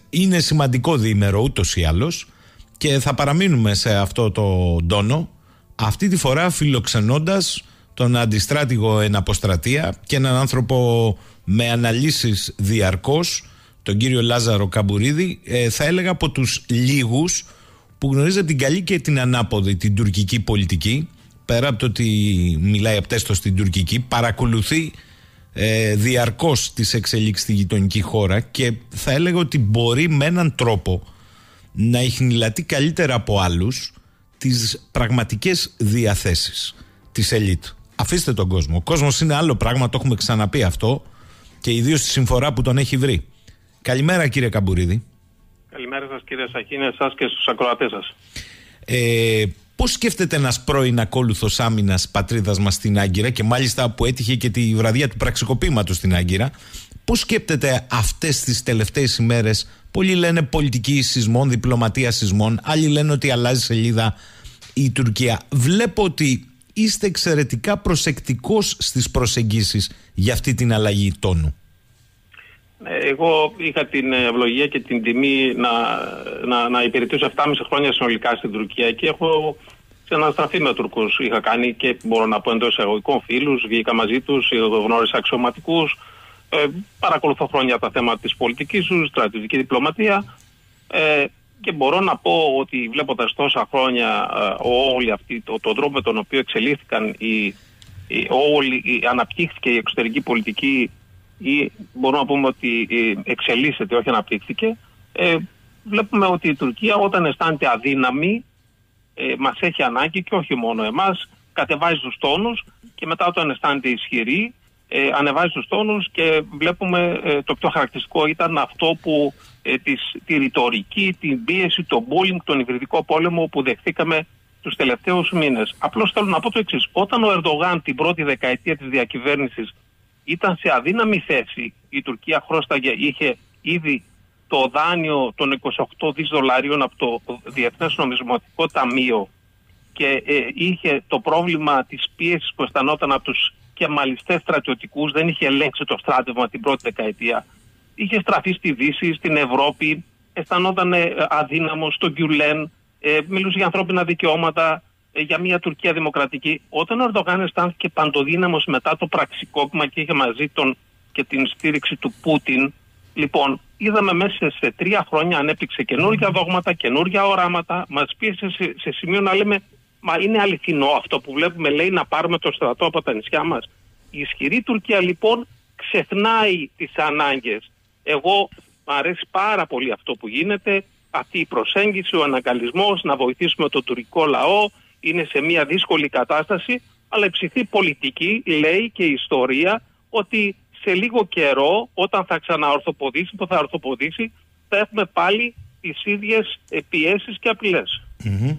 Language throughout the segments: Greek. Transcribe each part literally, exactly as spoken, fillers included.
είναι σημαντικό διήμερο ούτως ή άλλως και θα παραμείνουμε σε αυτό το τόνο, αυτή τη φορά φιλοξενώντας τον αντιστράτηγο εν αποστρατεία και έναν άνθρωπο με αναλύσεις διαρκώς, τον κύριο Λάζαρο Καμπουρίδη, ε, θα έλεγα από τους λίγους που γνωρίζει την καλή και την ανάποδη την τουρκική πολιτική, πέρα από το ότι μιλάει απτέστος στην τουρκική, παρακολουθεί ε, διαρκώς τις εξελίξεις στη γειτονική χώρα και θα έλεγα ότι μπορεί με έναν τρόπο να ιχνηλατεί καλύτερα από άλλους τις πραγματικές διαθέσεις της ελίτ. Αφήστε τον κόσμο. Ο κόσμος είναι άλλο πράγμα, το έχουμε ξαναπεί αυτό και ιδίως στη συμφορά που τον έχει βρει. Καλημέρα κύριε Καμπουρίδη. Καλημέρα σας κύριε Σαχίνη, εσάς και στους ακροατές σας. Ε, πώς σκέφτεται ένας πρώην ακόλουθος άμυνας πατρίδας μας στην Άγκυρα και μάλιστα που έτυχε και τη βραδιά του πραξικοπήματος στην Άγκυρα, πώς σκέπτεται αυτές τις τελευταίες ημέρες? Πολλοί λένε πολιτική σεισμών, διπλωματία σεισμών, άλλοι λένε ότι αλλάζει σελίδα η Τουρκία. Βλέπω ότι είστε εξαιρετικά προσεκτικός στις προσεγγίσεις για αυτή την αλλαγή τόνου. Εγώ είχα την ευλογία και την τιμή να, να, να υπηρετήσω επτάμισι χρόνια συνολικά στην Τουρκία και έχω ξαναστραφεί με Τουρκούς. Είχα κάνει και μπορώ να πω εντός εισαγωγικών φίλους, βγήκα μαζί τους, γνώρισα αξιωματικούς, ε, παρακολουθώ χρόνια τα θέματα της πολιτικής τους, στρατιωτική διπλωματία ε, και μπορώ να πω ότι βλέποντας τόσα χρόνια ε, όλοι αυτοί, το, τον τρόπο με τον οποίο εξελίχθηκαν οι, οι, όλοι, η, αναπτύχθηκε η εξωτερική πολιτική ή μπορούμε να πούμε ότι εξελίσσεται, όχι αναπτύχθηκε, ε, βλέπουμε ότι η Τουρκία όταν αισθάνεται αδύναμη ε, μας έχει ανάγκη και όχι μόνο εμάς, κατεβάζει τους τόνους και μετά όταν αισθάνεται ισχυρή ε, ανεβάζει τους τόνους και βλέπουμε ε, το πιο χαρακτηριστικό ήταν αυτό που ε, της, τη ρητορική, την πίεση, το bullying, τον υβριδικό πόλεμο που δεχθήκαμε τους τελευταίους μήνες. Απλώς θέλω να πω το εξής, όταν ο Ερντογάν την πρώτη δεκαετία της διακυβέρνησης ήταν σε αδύναμη θέση, η Τουρκία χρώσταγε, είχε ήδη το δάνειο των είκοσι οκτώ δις δολαρίων από το Διεθνές Νομισματικό Ταμείο και ε, είχε το πρόβλημα της πίεσης που αισθανόταν από τους κεμαλιστές στρατιωτικούς, δεν είχε ελέγξει το στράτευμα την πρώτη δεκαετία. Είχε στραφεί στη Δύση, στην Ευρώπη, αισθανόταν ε, αδύναμο στο Γκιουλέν, ε, μιλούσε για ανθρώπινα δικαιώματα, για μια Τουρκία δημοκρατική. Όταν ο Ερντογάν αισθάνθηκε παντοδύναμος μετά το πραξικόπημα και είχε μαζί τον και την στήριξη του Πούτιν, λοιπόν, είδαμε μέσα σε τρία χρόνια ανέπτυξε καινούργια δόγματα, καινούργια οράματα, μας πίεσε σε, σε σημείο να λέμε, μα είναι αληθινό αυτό που βλέπουμε, λέει, να πάρουμε το στρατό από τα νησιά μας. Η ισχυρή Τουρκία λοιπόν ξεχνάει τις ανάγκες. Εγώ μου αρέσει πάρα πολύ αυτό που γίνεται, αυτή η προσέγγιση, ο αναγκαλισμός, να βοηθήσουμε τον τουρκικό λαό. Είναι σε μια δύσκολη κατάσταση, αλλά η ψηθή πολιτική λέει και η ιστορία ότι σε λίγο καιρό, όταν θα ξαναορθοποδήσει, που θα ορθοποδήσει, θα έχουμε πάλι τις ίδιες πιέσεις και απειλές. Mm-hmm.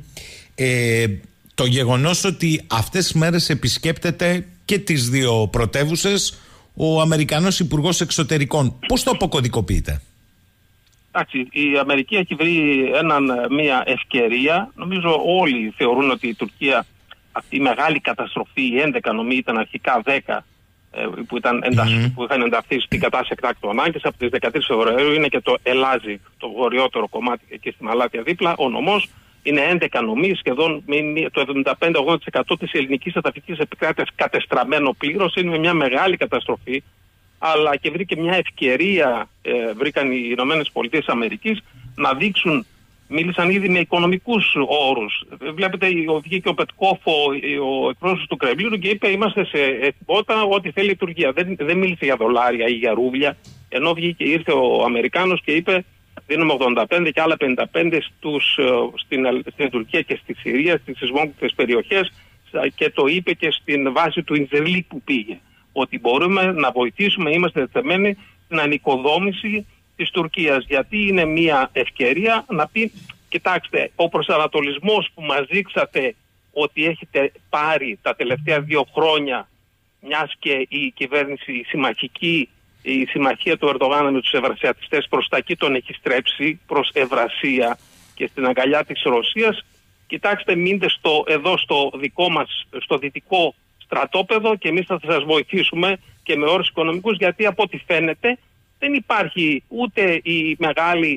Ε, το γεγονός ότι αυτές τις μέρες επισκέπτεται και τις δύο πρωτεύουσες ο Αμερικανός Υπουργός Εξωτερικών, πώς το αποκωδικοποιείτε? Εντάξει, η Αμερική έχει βρει έναν, μια ευκαιρία. Νομίζω όλοι θεωρούν ότι η Τουρκία, αυτή η μεγάλη καταστροφή, η έντεκα νομίζω ήταν αρχικά δέκα, που, ήταν ενταχ, mm-hmm. που είχαν ενταχθεί στην κατάσταση εκτάκτου ανάγκης, από τις δεκατρείς Φεβρουαρίου είναι και το Ελάζι, το βορειότερο κομμάτι εκεί στη Μαλάτια δίπλα. Ο νομός είναι έντεκα νομοί, σχεδόν το εβδομήντα πέντε με ογδόντα τοις εκατό της ελληνικής εδαφικής επικράτειας κατεστραμμένο πλήρως. Είναι μια μεγάλη καταστροφή. Αλλά και βρήκε μια ευκαιρία, ε, βρήκαν οι Ηνωμένες Πολιτείες Αμερικής να δείξουν, μίλησαν ήδη με οικονομικούς όρους. Βλέπετε, βγήκε ο Πετκόφ, ο, ο εκπρόσωπος του Κρεμλίνου και είπε είμαστε σε ετοιμότητα ό,τι θέλει η Τουρκία. Δεν, δεν μίλησε για δολάρια ή για ρούβλια, ενώ βγήκε, ήρθε ο Αμερικάνος και είπε δίνουμε ογδόντα πέντε και άλλα πενήντα πέντε στους, στην, στην Τουρκία και στη Συρία, στις σεισμόκτητες περιοχές και το είπε και στην βάση του Ινζερλί που πήγε. Ότι μπορούμε να βοηθήσουμε, είμαστε δεδεμένοι στην ανοικοδόμηση της Τουρκίας. Γιατί είναι μια ευκαιρία να πει, κοιτάξτε, ο προσανατολισμός που μας δείξατε ότι έχετε πάρει τα τελευταία δύο χρόνια, μιας και η κυβέρνηση η συμμαχική, η συμμαχία του Ερντογάν με τους ευρασιατιστές προς τα εκεί τον έχει στρέψει, προς Ευρασία και στην αγκαλιά της Ρωσίας. Κοιτάξτε, μείνετε στο, εδώ στο δικό μας, στο δυτικό στρατόπεδο και εμείς θα σας βοηθήσουμε και με όρους οικονομικούς, γιατί από ό,τι φαίνεται δεν υπάρχει ούτε η μεγάλη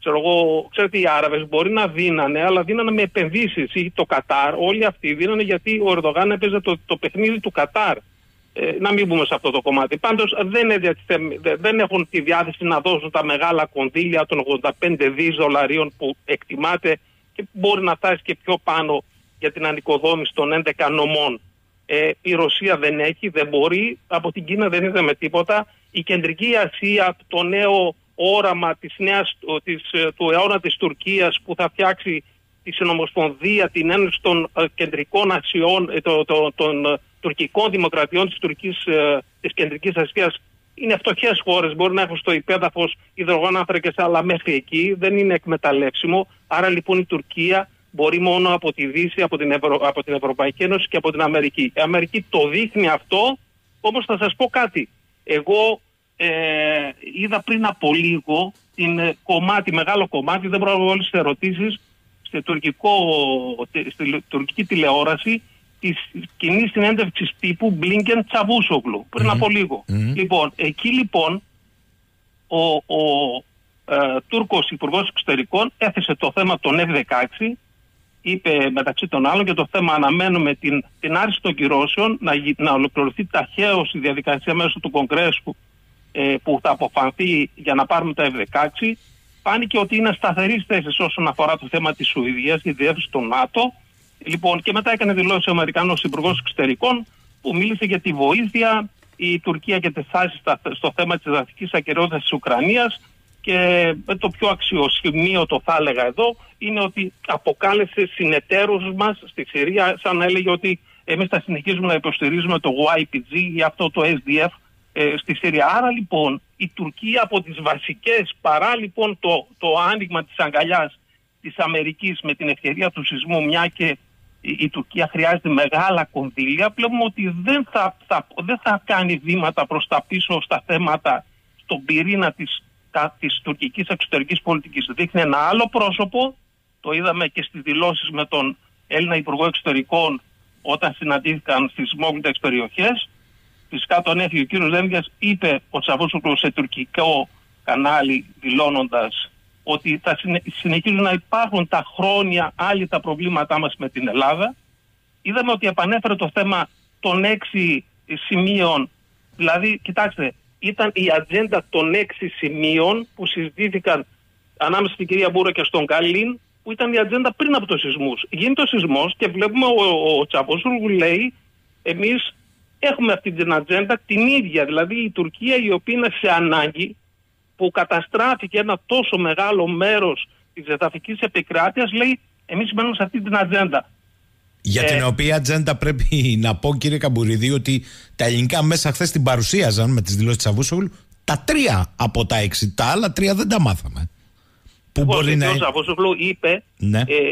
ξέρω εγώ, ξέρετε, οι Άραβες μπορεί να δίνανε, αλλά δίνανε με επενδύσεις. Ή το Κατάρ, όλοι αυτοί δίνανε γιατί ο Ερντογάν έπαιζε το, το παιχνίδι του Κατάρ. Ε, να μην μπούμε σε αυτό το κομμάτι. Πάντως δεν, δεν έχουν τη διάθεση να δώσουν τα μεγάλα κονδύλια των ογδόντα πέντε δις δολαρίων που εκτιμάται και μπορεί να φτάσει και πιο πάνω για την ανοικοδόμηση των έντεκα νομών. Ε, η Ρωσία δεν έχει, δεν μπορεί, από την Κίνα δεν είδαμε τίποτα. Η Κεντρική Ασία, το νέο όραμα της νέας, της, του αιώνα της Τουρκίας που θα φτιάξει τη Συνομοσπονδία, την Ένωση των ε, Κεντρικών Ασιών, ε, το, το, των ε, τουρκικών δημοκρατιών της, Τουρκής, ε, της Κεντρικής Ασίας, είναι φτωχές χώρες, μπορεί να έχουν στο υπέδαφος υδρογόνανθρακες, αλλά μέχρι εκεί δεν είναι εκμεταλλεύσιμο. Άρα λοιπόν η Τουρκία μπορεί μόνο από τη Δύση, από την, Ευρω... από την Ευρωπαϊκή Ένωση και από την Αμερική. Η Αμερική το δείχνει αυτό, όμως θα σας πω κάτι. Εγώ ε, είδα πριν από λίγο την κομμάτι, μεγάλο κομμάτι, δεν μπορώ να όλες τις ερωτήσεις, στη, τουρκικό, στη τουρκική τηλεόραση της κοινής συνέντευξης τύπου Μπλίνκεν Τσαβούσογλου πριν mm-hmm. από λίγο. Mm-hmm. Λοιπόν, εκεί λοιπόν ο, ο ε, Τούρκος Υπουργός Εξωτερικών έθεσε το θέμα των εφ δεκαέξι, είπε μεταξύ των άλλων και το θέμα αναμένουμε την, την άρση των κυρώσεων, να, να ολοκληρωθεί ταχαίως η διαδικασία μέσω του Κογκρέσου ε, που θα αποφανθεί για να πάρουμε τα εφ δεκαέξι. Φάνηκε ότι είναι σταθερής θέσης όσον αφορά το θέμα της Σουηδίας, η διεύθυνση του ΝΑΤΟ. Λοιπόν, και μετά έκανε δηλώσει ο Αμερικανός Υπουργός Εξωτερικών που μίλησε για τη βοήθεια η Τουρκία και τη στάση στο θέμα της εδαφικής ακεραιότητας της Ουκρανίας. Και το πιο αξιοσημείωτο θα έλεγα εδώ είναι ότι αποκάλεσε συνεταίρους μας στη Συρία, σαν να έλεγε ότι εμείς θα συνεχίζουμε να υποστηρίζουμε το γουάι πι τζι ή αυτό το ες ντι εφ ε, στη Συρία. Άρα λοιπόν η Τουρκία από τις βασικές, παρά λοιπόν το, το άνοιγμα της αγκαλιάς της Αμερικής με την ευκαιρία του σεισμού, μια και η, η Τουρκία χρειάζεται μεγάλα κονδύλια, βλέπουμε ότι δεν θα, θα, δεν θα κάνει βήματα προς τα πίσω στα θέματα, στον πυρήνα της της τουρκικής εξωτερικής πολιτικής. Δείχνει ένα άλλο πρόσωπο, το είδαμε και στις δηλώσεις με τον Έλληνα Υπουργό Εξωτερικών όταν συναντήθηκαν στις μόγλητες περιοχές. Φυσικά τον έφυγε ο κύριος Δένδιας, είπε ο Τσαβούσογλου σε τουρκικό κανάλι δηλώνοντας ότι θα συνεχίζουν να υπάρχουν τα χρόνια άλλοι τα προβλήματά μας με την Ελλάδα. Είδαμε ότι επανέφερε το θέμα των έξι σημείων, δηλαδή κοιτάξτε, ήταν η ατζέντα των έξι σημείων που συζητήθηκαν ανάμεσα στην κυρία Μπούρα και στον Καλίν, που ήταν η ατζέντα πριν από το σεισμούς. Γίνεται ο σεισμός και βλέπουμε ο, ο Τσαβούσογλου λέει εμείς έχουμε αυτή την ατζέντα την ίδια, δηλαδή η Τουρκία η οποία είναι σε ανάγκη, που καταστράφηκε ένα τόσο μεγάλο μέρος της εδαφικής επικράτειας, λέει εμείς μένουμε σε αυτή την ατζέντα. Για ε, την οποία ατζέντα πρέπει να πω, κύριε Καμπουριδή, ότι τα ελληνικά μέσα χθες την παρουσίαζαν με τις δηλώσεις της Τσαβούσογλου τα τρία από τα έξι. Τα άλλα τρία δεν τα μάθαμε. Που εγώ, μπορεί να... Ο Τσαβούσογλου είπε, ναι. ε,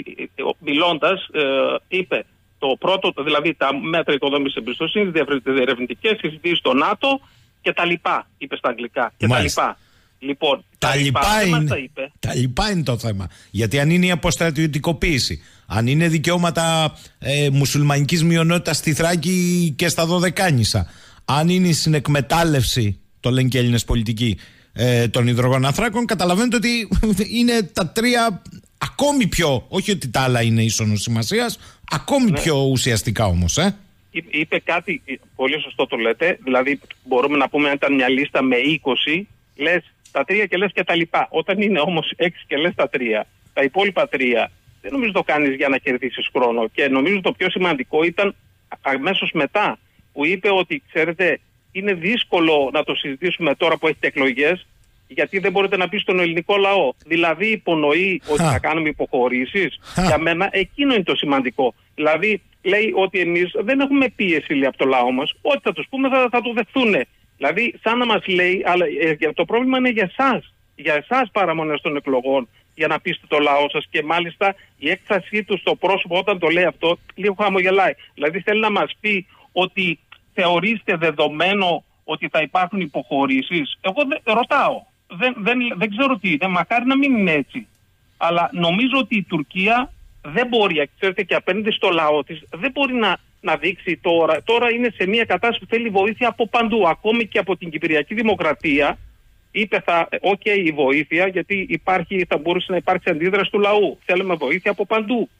μιλώντας, ε, είπε το πρώτο, δηλαδή τα μέτρα οικοδόμησης εμπιστοσύνης, διερευνητικές συζητήσεις στο ΝΑΤΟ και τα λοιπά, είπε στα αγγλικά. Και τα λοιπά. Λοιπόν, τα, τα, λοιπά λοιπά είναι, τα, είπε. τα λοιπά είναι το θέμα. Γιατί αν είναι η αποστρατιωτικοποίηση, αν είναι δικαιώματα ε, μουσουλμανικής μειονότητας στη Θράκη και στα Δωδεκάνησα, αν είναι η συνεκμετάλλευση, το λένε και οι Έλληνες πολιτικοί, ε, των υδρογονανθράκων, καταλαβαίνετε ότι είναι τα τρία ακόμη πιο, όχι ότι τα άλλα είναι ίσονος σημασίας, ακόμη ναι. πιο ουσιαστικά όμως. Ε. Είπε κάτι, πολύ σωστό το λέτε, δηλαδή μπορούμε να πούμε αν ήταν μια λίστα με είκοσι, λες τα τρία και λες και τα λοιπά. Όταν είναι όμως έξι και λες τα τρία, τα υπόλοιπα τρία, δεν νομίζω το κάνεις για να κερδίσεις χρόνο. Και νομίζω το πιο σημαντικό ήταν αμέσως μετά που είπε ότι ξέρετε είναι δύσκολο να το συζητήσουμε τώρα που έχετε εκλογές, γιατί δεν μπορείτε να πει στον ελληνικό λαό. Δηλαδή υπονοεί ότι θα κάνουμε υποχωρήσεις. Για μένα εκείνο είναι το σημαντικό. Δηλαδή λέει ότι εμείς δεν έχουμε πίεση λέει, από το λαό μας. Ό,τι θα τους πούμε θα, θα το δεχθούν. Δηλαδή σαν να μας λέει, αλλά ε, το πρόβλημα είναι για εσάς. Για εσάς παραμονές των εκλογών. Για να πείστε το λαό σας. Και μάλιστα η έκφρασή του στο πρόσωπο όταν το λέει αυτό λίγο χαμογελάει. Δηλαδή θέλει να μας πει ότι θεωρείστε δεδομένο ότι θα υπάρχουν υποχωρήσεις. Εγώ δεν, ρωτάω. Δεν, δεν, δεν ξέρω τι είναι. Μακάρι να μην είναι έτσι. Αλλά νομίζω ότι η Τουρκία δεν μπορεί, ξέρετε, και απέναντι στο λαό της, δεν μπορεί να, να δείξει τώρα. Τώρα είναι σε μια κατάσταση που θέλει βοήθεια από παντού. Ακόμη και από την Κυπριακή Δημοκρατία είπε θα, οκ, okay, η βοήθεια, γιατί υπάρχει, θα μπορούσε να υπάρξει αντίδραση του λαού. Θέλουμε βοήθεια από παντού.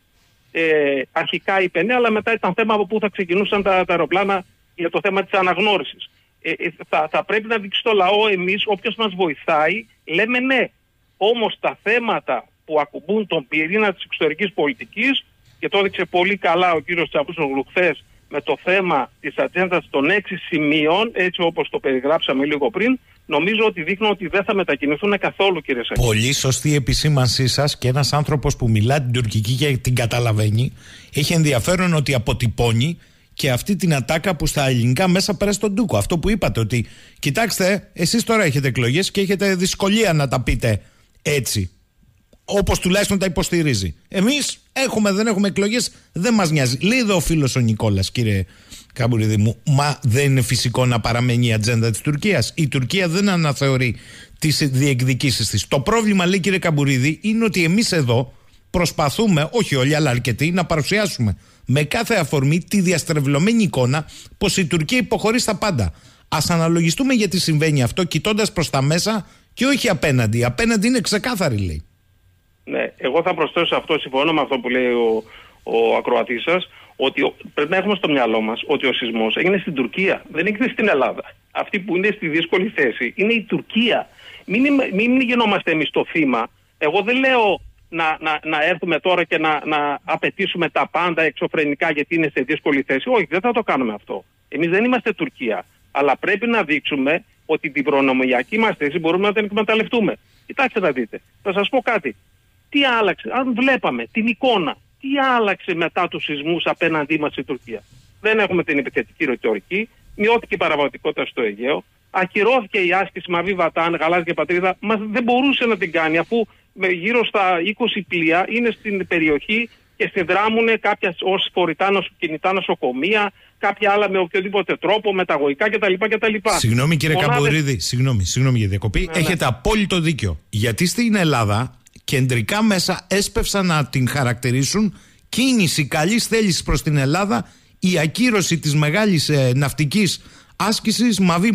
Ε, αρχικά είπε ναι, αλλά μετά ήταν θέμα από πού θα ξεκινούσαν τα, τα αεροπλάνα για το θέμα της αναγνώρισης. Ε, ε, θα, θα πρέπει να δείξει το λαό, εμείς, όποιος μας βοηθάει, λέμε ναι. Όμως τα θέματα που ακουμπούν τον πυρήνα της εξωτερικής πολιτικής, και το έδειξε πολύ καλά ο κύριος Τσαβούσογλου χθες με το θέμα της ατζέντας των έξι σημείων, έτσι όπως το περιγράψαμε λίγο πριν, νομίζω ότι δείχνουν ότι δεν θα μετακινηθούν καθόλου, κύριε Σάκη. Πολύ σωστή επισήμανσή σας, και ένας άνθρωπος που μιλά την τουρκική και την καταλαβαίνει, έχει ενδιαφέρον ότι αποτυπώνει και αυτή την ατάκα που στα ελληνικά μέσα πέρασε τον Τούκο. Αυτό που είπατε, ότι κοιτάξτε, εσείς τώρα έχετε εκλογές και έχετε δυσκολία να τα πείτε έτσι, όπως τουλάχιστον τα υποστηρίζει. Εμείς έχουμε, δεν έχουμε εκλογές, δεν μας νοιάζει. Λέει εδώ ο φίλος ο Νικόλας, κύριε Καμπουρίδη μου, μα δεν είναι φυσικό να παραμένει η ατζέντα της Τουρκίας? Η Τουρκία δεν αναθεωρεί τις διεκδικήσεις της. Το πρόβλημα, λέει, κύριε Καμπουρίδη, είναι ότι εμείς εδώ προσπαθούμε, όχι όλοι αλλά αρκετοί, να παρουσιάσουμε με κάθε αφορμή τη διαστρεβλωμένη εικόνα πως η Τουρκία υποχωρεί στα πάντα. Ας αναλογιστούμε γιατί συμβαίνει αυτό, κοιτώντας προς τα μέσα και όχι απέναντι. Απέναντι είναι ξεκάθαρη, λέει. Ναι, εγώ θα προσθέσω σε αυτό, συμφωνώ με αυτό που λέει ο, ο ακροατής σας, ότι ο, πρέπει να έχουμε στο μυαλό μας ότι ο σεισμός έγινε στην Τουρκία, δεν έγινε στην Ελλάδα. Αυτοί που είναι στη δύσκολη θέση είναι η Τουρκία. Μην, μην γινόμαστε εμείς το θύμα. Εγώ δεν λέω να, να, να έρθουμε τώρα και να, να απαιτήσουμε τα πάντα εξωφρενικά γιατί είναι σε δύσκολη θέση. Όχι, δεν θα το κάνουμε αυτό. Εμείς δεν είμαστε Τουρκία. Αλλά πρέπει να δείξουμε ότι την προνομιακή μας θέση μπορούμε να την εκμεταλλευτούμε. Κοιτάξτε να δείτε. Θα σας πω κάτι. Τι άλλαξε, αν βλέπαμε την εικόνα, τι άλλαξε μετά τους σεισμούς απέναντί μας η Τουρκία? Δεν έχουμε την επιθετική ρητορική, μειώθηκε η παραβατικότητα στο Αιγαίο, ακυρώθηκε η άσκηση Μαβί Βατάν, γαλάζια πατρίδα, μας δεν μπορούσε να την κάνει, αφού γύρω στα είκοσι πλοία είναι στην περιοχή και συνδράμουν κάποια ως φορητά κινητά νοσοκομεία, κάποια άλλα με οποιοδήποτε τρόπο, μεταγωγικά κτλ. κτλ. Συγγνώμη κύριε Μονάδες... Καμπουρίδη, συγγνώμη, συγγνώμη για διακοπή. Ναι, έχετε ναι. απόλυτο δίκιο. Γιατί στην Ελλάδα κεντρικά μέσα έσπευσαν να την χαρακτηρίσουν κίνηση καλής θέλησης προς την Ελλάδα η ακύρωση της μεγάλης ε, ναυτικής άσκησης Μαβί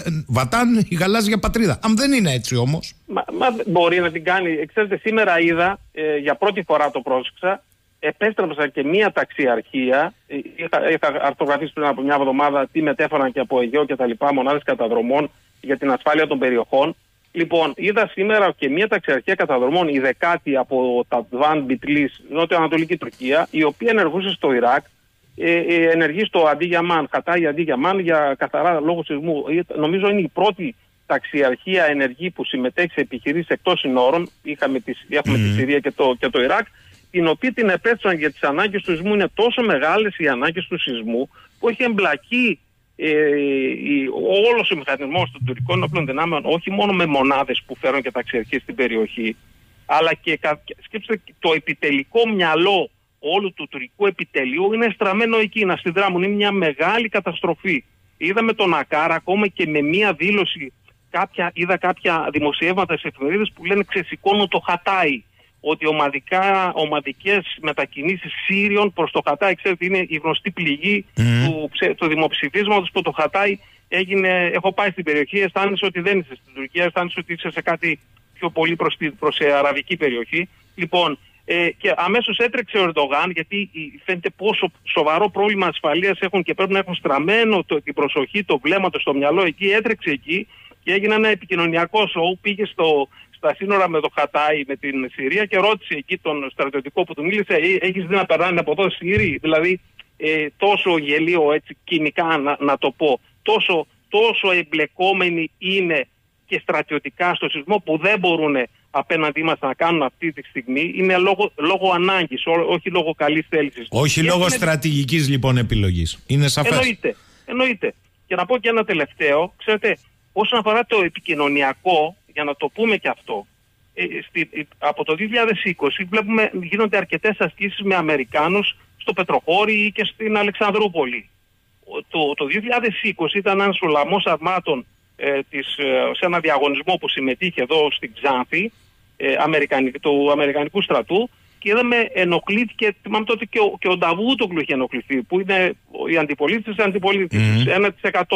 Βατάν, η γαλάζια πατρίδα. Αν δεν είναι έτσι όμως. Μα, μα μπορεί να την κάνει. Ξέρετε, σήμερα είδα, ε, για πρώτη φορά το πρόσεξα, επέστρεψα και μία ταξιαρχία. Είχα, είχα αρτογραφήσει πριν από μια εβδομάδα τι μετέφεραν και από Αιγαίο και τα λοιπά, μονάδες καταδρομών για την ασφάλεια των περιοχών. Λοιπόν, είδα σήμερα και μία ταξιαρχία καταδρομών, η δεκάτη από τα Τβάν Μπιτλής, νότιο-ανατολική Τουρκία, η οποία ενεργούσε στο Ιράκ, ε, ε, ενεργεί στο Αντίγιαμάν, Χατάι Αντίγιαμάν, για καθαρά λόγω σεισμού. Νομίζω είναι η πρώτη ταξιαρχία ενεργή που συμμετέχει σε επιχειρήσεις εκτός συνόρων. Είχαμε τις, έχουμε mm. τη Συρία και το, και το Ιράκ, την οποία την επέστρεψαν για τις ανάγκες του σεισμού. Είναι τόσο μεγάλες οι ανάγκες του σεισμού που έχει εμπλακεί ε, η, όλος ο μηχανισμός των τουρκικών όπλων δυνάμεων, όχι μόνο με μονάδες που φέρουν και ταξιαρχίες στην περιοχή, αλλά και σκέψτε, το επιτελικό μυαλό όλου του τουρκικού επιτελείου είναι στραμμένο εκεί, να συνδράμουν. Είναι μια μεγάλη καταστροφή. Είδαμε τον Ακάρα ακόμα και με μια δήλωση, κάποια, είδα κάποια δημοσιεύματα σε εφημερίδες που λένε ξεσηκώνουν το Χατάι. Ότι ομαδικά, ομαδικές μετακινήσεις Σύριων προς το Χατάι, ξέρετε, είναι η γνωστή πληγή mm. του, του δημοψηφίσματος που το Χατάι έγινε. Έχω πάει στην περιοχή, αισθάνεσαι ότι δεν είσαι στην Τουρκία, αισθάνεσαι ότι είσαι σε κάτι πιο πολύ προς, προς ε, αραβική περιοχή. Λοιπόν, ε, και αμέσως έτρεξε ο Ερντογάν, γιατί φαίνεται πόσο σοβαρό πρόβλημα ασφαλείας έχουν και πρέπει να έχουν στραμμένο το, την προσοχή, το βλέμμα του στο μυαλό εκεί. Έτρεξε εκεί και έγινε ένα επικοινωνιακό σοου, πήγε στο. στα σύνορα με το Χατάι, με την Συρία, και ρώτησε εκεί τον στρατιωτικό που του μίλησε, έχεις δει να περνάνε από εδώ Σύριοι? Δηλαδή ε, τόσο γελίο, έτσι κοινικά να, να το πω, τόσο, τόσο εμπλεκόμενοι είναι και στρατιωτικά στο σεισμό που δεν μπορούν απέναντί μας να κάνουν αυτή τη στιγμή. Είναι λόγω, λόγω ανάγκης, ό, όχι λόγω καλής θέλησης. Όχι λόγω είναι... στρατηγικής λοιπόν επιλογής. Είναι σαφές. Εννοείται, εννοείται. Και να πω και ένα τελευταίο, ξέρετε, όσον αφορά το επικοινωνιακό, για να το πούμε και αυτό, ε, στη, ε, από το δύο χιλιάδες είκοσι βλέπουμε γίνονται αρκετές ασκήσεις με Αμερικάνους στο Πετροχώρι ή και στην Αλεξανδρούπολη. Το, το δύο χιλιάδες είκοσι ήταν ένας ουλαμός αρμάτων ε, της, ε, σε ένα διαγωνισμό που συμμετείχε εδώ στην Ξάνθη ε, Αμερικανικ, του Αμερικανικού στρατού, και είδαμε ενοχλήθηκε, θυμάμαι τότε και ο, και ο Νταβούτογλου είχε ενοχληθεί, που είναι η αντιπολίτευση της αντιπολίτευσης, mm-hmm. ένα τοις εκατό.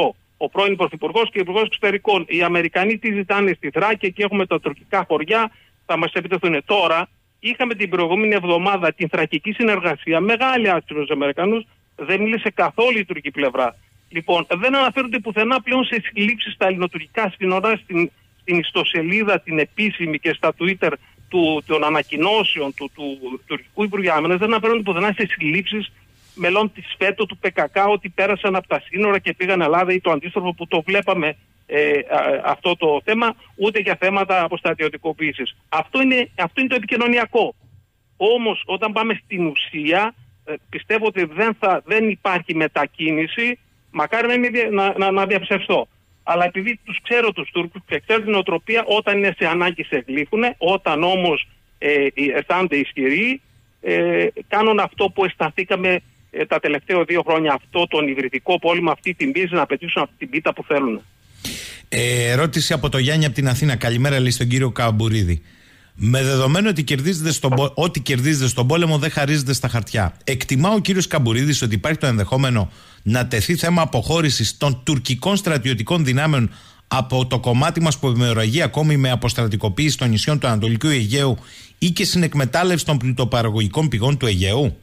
ο πρώην Πρωθυπουργός και ο Υπουργός Εξωτερικών. Οι Αμερικανοί τι ζητάνε στη Θράκη, και έχουμε τα τουρκικά χωριά, θα μας επιτεθούν. Τώρα, είχαμε την προηγούμενη εβδομάδα την θρακική συνεργασία, μεγάλη άσχηση στους Αμερικανούς, δεν μίλησε καθόλου η τουρκική πλευρά. Λοιπόν, δεν αναφέρονται πουθενά πλέον σε συλλήψεις στα ελληνοτουρκικά σύνορα, στην, στην ιστοσελίδα, την επίσημη και στα Twitter του, των ανακοινώσεων του, του, του τουρκικού Υπουργείου Άμυνας, δεν αναφέρονται πουθενά σε συλλήψεις μελών της ΦΕΤΟ, του ΠΚΚ, ότι πέρασαν από τα σύνορα και πήγαν Ελλάδα ή το αντίστροφο που το βλέπαμε ε, α, αυτό το θέμα, ούτε για θέματα αποστρατιωτικοποίησης. Αυτό είναι, αυτό είναι το επικοινωνιακό. Όμως όταν πάμε στην ουσία, ε, πιστεύω ότι δεν, θα, δεν υπάρχει μετακίνηση, μακάρι να, είναι, να, να, να διαψευστώ. Αλλά επειδή τους ξέρω τους Τούρκους και ξέρω την οτροπία, όταν είναι σε ανάγκη σε γλύφουν, όταν όμως ε, αισθάνονται ισχυροί, ε, κάνουν αυτό που αισθανθήκαμε ε, τα τελευταία δύο χρόνια, αυτό τον υβριδικό πόλεμο, αυτή την πίεση να πετύχουν αυτή την πίτα που θέλουν. Ε, ερώτηση από το Γιάννη από την Αθήνα. Καλημέρα, λέει, στον κύριο Καμπουρίδη. Με δεδομένο ότι κερδίζετε στον, ό,τι κερδίζετε στον πόλεμο δεν χαρίζετε στα χαρτιά, εκτιμά ο κύριος Καμπουρίδης ότι υπάρχει το ενδεχόμενο να τεθεί θέμα αποχώρησης των τουρκικών στρατιωτικών δυνάμεων από το κομμάτι μας που ευημερογεί ακόμη με αποστρατικοποίηση των νησιών του Ανατολικού Αιγαίου ή και συνεκμετάλλευση των πλουτοπαραγωγικών πηγών του Αιγαίου?